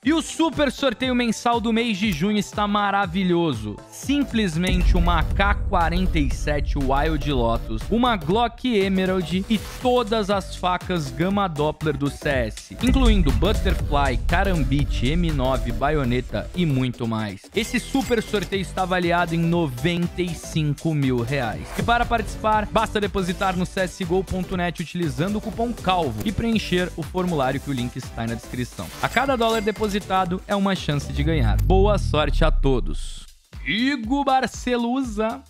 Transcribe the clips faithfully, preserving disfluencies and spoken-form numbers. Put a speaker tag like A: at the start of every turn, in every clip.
A: E o super sorteio mensal do mês de junho está maravilhoso. Simplesmente uma A K quarenta e sete Wild Lotus, uma Glock Emerald e todas as facas Gama Doppler do C S, incluindo Butterfly, Karambit, M nove, Baioneta e muito mais. Esse super sorteio está avaliado em noventa e cinco mil reais. E para participar, basta depositar no C S G O ponto net utilizando o cupom CALVO e preencher o formulário que o link está aí na descrição. A cada dólar depositado é uma chance de ganhar. Boa sorte a todos. Diego Barcelusa.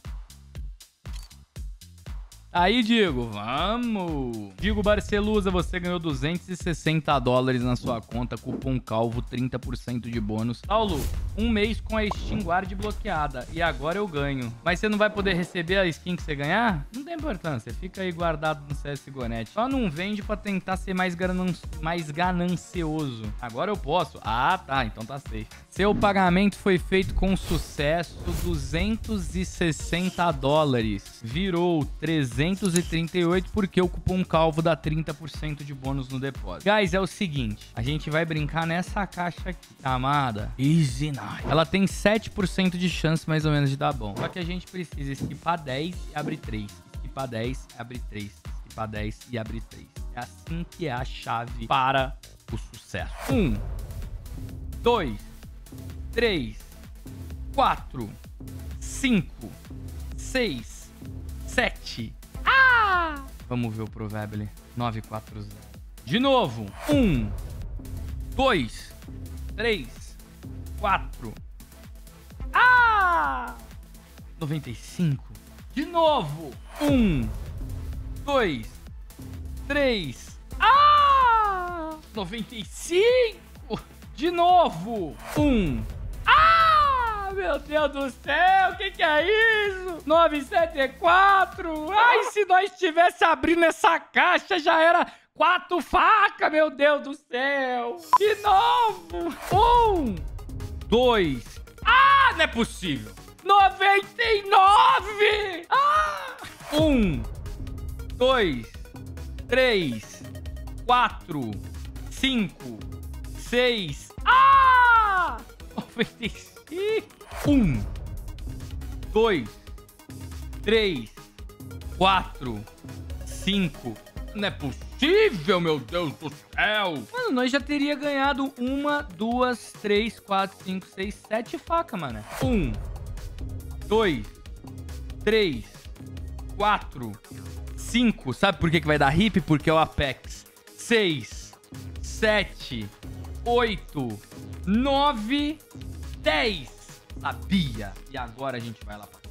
A: Aí, Diego, vamos! Diego Barcelusa, você ganhou duzentos e sessenta dólares na sua conta, cupom CALVO, trinta por cento de bônus. Paulo, um mês com a Steam Guard bloqueada e agora eu ganho. Mas você não vai poder receber a skin que você ganhar? Não tem importância, fica aí guardado no C S G O ponto net. Só não vende pra tentar ser mais, ganan mais ganancioso. Agora eu posso? Ah, tá, então tá safe. Seu pagamento foi feito com sucesso, duzentos e sessenta dólares. Virou trezentos e trinta e oito porque o cupom CALVO dá trinta por cento de bônus no depósito. Guys, é o seguinte, a gente vai brincar nessa caixa aqui, chamada Easy Night. Ela tem sete por cento de chance mais ou menos de dar bom. Só que a gente precisa esquipar dez e abrir três. Esquipar dez e abrir três. Esquipar dez e abrir três. É assim que é a chave para o sucesso. um, dois, três, quatro, cinco, seis, sete. Ah! Vamos ver o provérbio. nove quatro zero. De novo. um, dois, três, quatro. Ah! noventa e cinco. De novo. um, dois, três. Ah! noventa e cinco. De novo. um. Ah! Meu Deus do céu, o que, que é isso? novecentos e setenta e quatro. Ai, se nós tivesse abrindo essa caixa, já era quatro facas, meu Deus do céu. De novo. Um, dois. Ah, não é possível. noventa e nove. Ah! Um, dois, três, quatro, cinco, seis. Ah! noventa e cinco. Um, dois, três, quatro, cinco. Não é possível, meu Deus do céu. Mano, nós já teria ganhado uma, duas, três, quatro, cinco, seis, sete facas, mano. Um, dois, três, quatro, cinco. Sabe por que que vai dar hip? Porque é o Apex. Seis, sete, oito, nove, dez. Sabia. E agora a gente vai lá pra...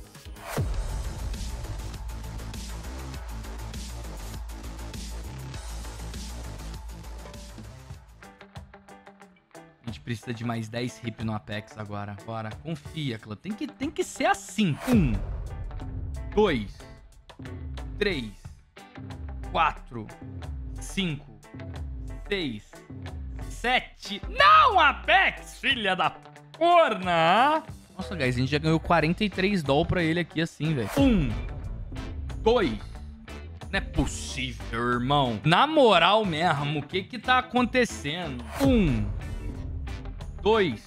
A: A gente precisa de mais dez hip no Apex agora. Bora. Confia, Clã. Tem que, tem que ser assim. Um, dois, três, quatro, cinco, seis, sete. Não, Apex, filha da porna! Nossa, guys, a gente já ganhou quarenta e três dólares pra ele aqui assim, velho. Um, dois. Não é possível, irmão. Na moral mesmo, o que que tá acontecendo? Um, dois.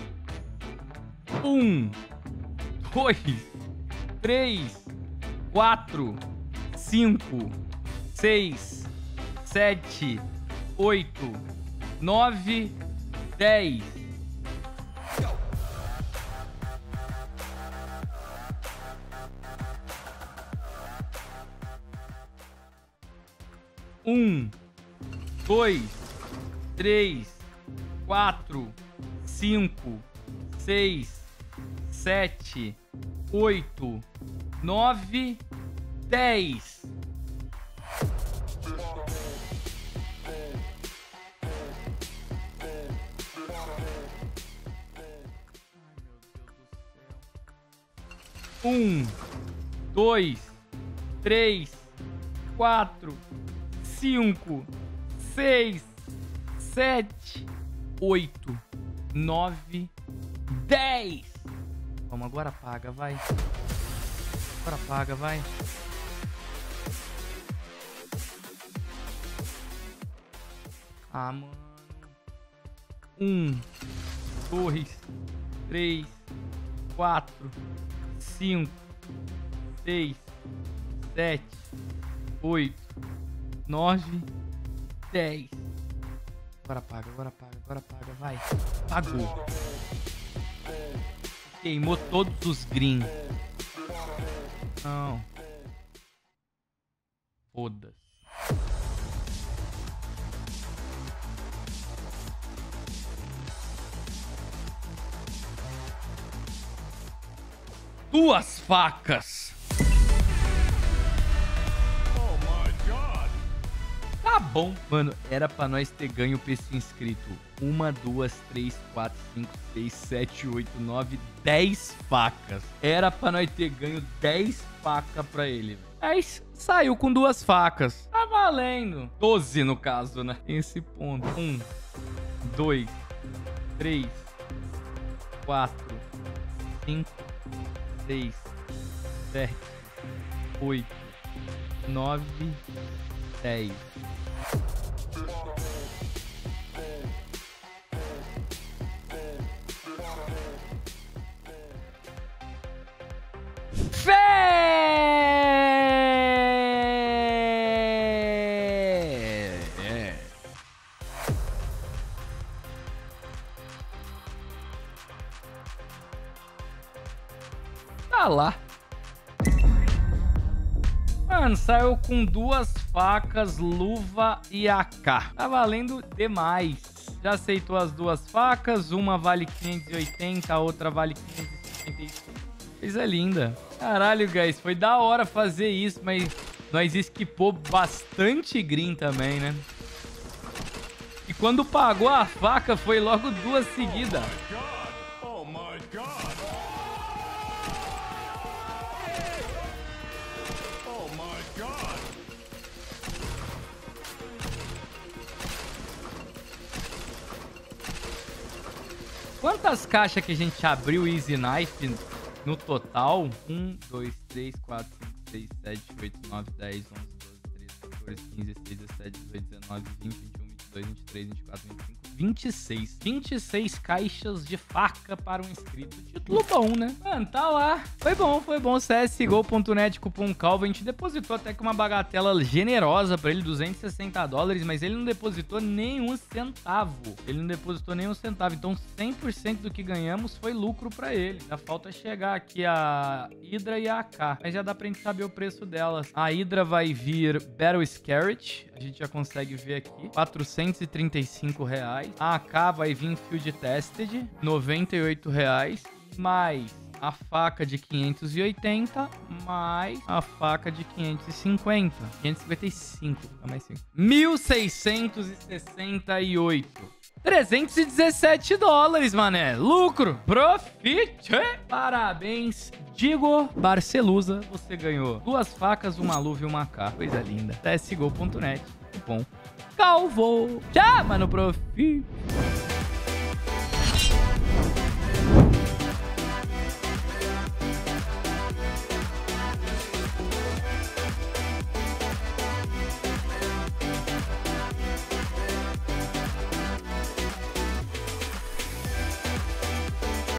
A: Um, dois, três, quatro, cinco, seis, sete, oito, nove, dez. Um, dois, três, quatro, cinco, seis, sete, oito, nove, dez. Um, dois, três, quatro, cinco, seis, sete, oito, nove, dez. Vamos, agora paga, vai. Agora paga, vai. Ah, mano. Um, dois, três, quatro, cinco, seis, sete, oito, nove, dez. Agora paga, agora paga, agora paga, vai. Pagou. Queimou todos os green. Não. Foda-se. Duas facas.
B: Oh my God.
A: Tá bom. Mano, era pra nós ter ganho pra esse inscrito. Uma, duas, três, quatro, cinco, seis, sete, oito, nove, dez facas. Era pra nós ter ganho dez facas pra ele. Mas saiu com duas facas. Tá valendo. doze no caso, né? Esse ponto. Um, dois, três, quatro, cinco, seis, sete, oito, nove, dez. Fé! Tá lá. Mano, saiu com duas facas, luva e A K. Tá valendo demais. Já aceitou as duas facas. Uma vale quinhentos e oitenta, a outra vale quinhentos e cinquenta e cinco. Coisa linda. Caralho, guys. Foi da hora fazer isso, mas nós esquipou bastante green também, né? E quando pagou a faca, foi logo duas seguidas.
B: Oh my God. Oh my God.
A: Quantas caixas que a gente abriu Easy Knife no total? um, dois, três, quatro, cinco, seis, sete, oito, nove, dez, onze, doze, treze, quatorze, quinze, dezesseis, dezessete, dezoito, dezenove, vinte, vinte e um, vinte e dois, vinte e três, vinte e quatro, vinte e cinco, vinte e seis. vinte e seis caixas de faca para um inscrito. Título bom, né? Mano, tá lá. Foi bom, foi bom. C S G O ponto net, cupom Calvo. A gente depositou até que uma bagatela generosa pra ele, duzentos e sessenta dólares, mas ele não depositou nenhum centavo. Ele não depositou nenhum centavo. Então, cem por cento do que ganhamos foi lucro pra ele. Ainda falta chegar aqui a Hydra e a A K. Mas já dá pra gente saber o preço delas. A Hydra vai vir Battle Scarlet. A gente já consegue ver aqui. quatrocentos e trinta e cinco reais. A A K vai vir Field Tested. noventa e oito reais. Mais a faca de quinhentos e oitenta, mais a faca de quinhentos e cinquenta. quinhentos e cinquenta e cinco. Tá mais cinco. mil seiscentos e sessenta e oito. trezentos e dezessete dólares, mané. Lucro. Profit. Parabéns, Digo Barcelusa. Você ganhou duas facas, uma luva e uma A K. Coisa linda. C S G O ponto net. Bom. Calvo. Chama no Profit.